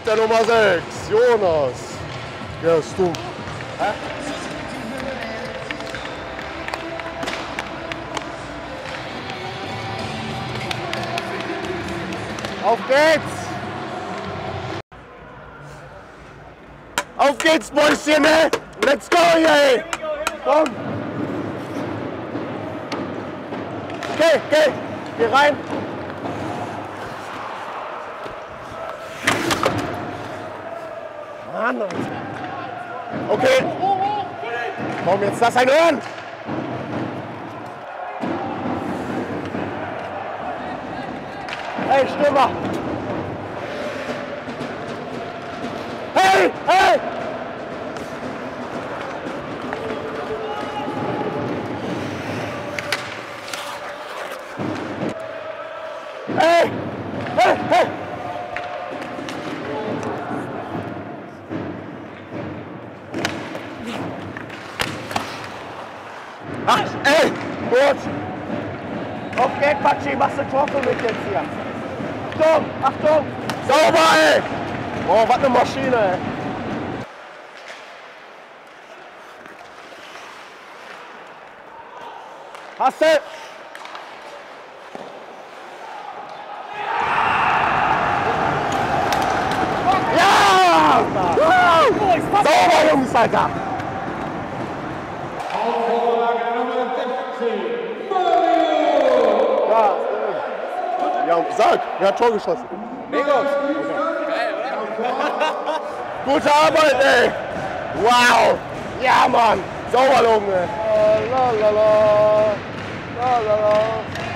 der Nummer 6, Jonas. Ja, ist du. Hä? Auf geht's! Auf geht's, Mäuschen, ne? Let's go, ey! Komm! Okay, geh rein! Mann, Alter! Okay! Komm, jetzt lass einen hören! Hey, Stimme! Hey, hey! Hey! Hey! Hey! Ach, ey! Gut! Auf geht, Patschi, machst du Tor für mich jetzt hier? Achtung! Achtung! Sauber, ey! Oh, was eine Maschine, ey! Hast du? Ja! Sauber, Jungs, Alter! Ja, sag, wer hat Tor geschossen? Mega. Okay. Geil, oder? Gute Arbeit, ey! Wow! Ja, Mann! Sauber, Junge! La la la! La la la!